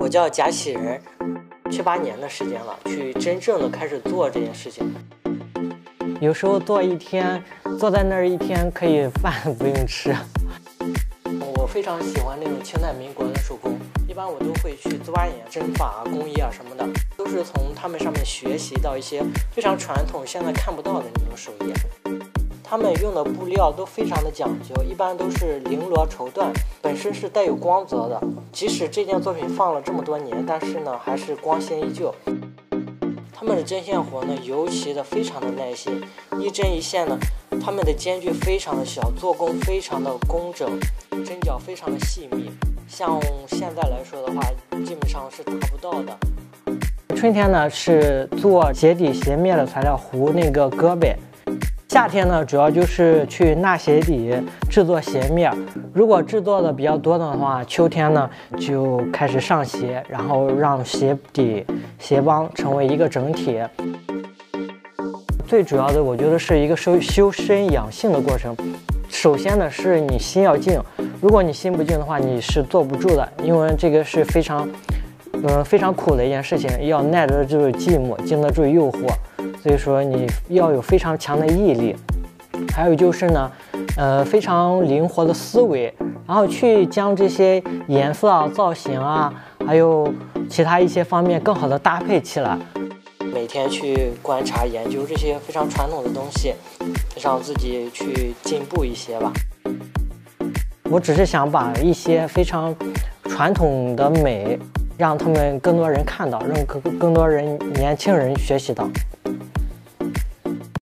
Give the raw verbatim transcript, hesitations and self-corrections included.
我叫贾喜人，七八年的时间了，去真正的开始做这件事情。有时候做一天，坐在那儿一天可以饭不用吃。我非常喜欢那种清代民国的手工，一般我都会去钻研针法、工艺啊什么的，都是从他们上面学习到一些非常传统、现在看不到的那种手艺。他们用的布料都非常的讲究，一般都是绫罗绸缎，本身是带有光泽的。即使这件作品放了这么多年，但是呢，还是光鲜依旧。他们的针线活呢，尤其的非常的耐心，一针一线呢，他们的间距非常的小，做工非常的工整，针脚非常的细密。像现在来说的话，基本上是达不到的。春天呢是做鞋底鞋面的材料糊那个胳膊。夏天呢，主要就是去纳鞋底制作鞋面。如果制作的比较多的话，秋天呢就开始上鞋，然后让鞋底、鞋帮成为一个整体。最主要的，我觉得是一个修修身养性的过程。首先呢，是你心要静。如果你心不静的话，你是坐不住的，因为这个是非常，呃，非常苦的一件事情，要耐得住寂寞，经得住诱惑。所以说你要有非常强的毅力，还有就是呢，呃，非常灵活的思维，然后去将这些颜色啊、造型啊，还有其他一些方面更好的搭配起来。每天去观察研究这些非常传统的东西，让自己去进步一些吧。我只是想把一些非常传统的美，让他们更多人看到，让更更多人年轻人学习到。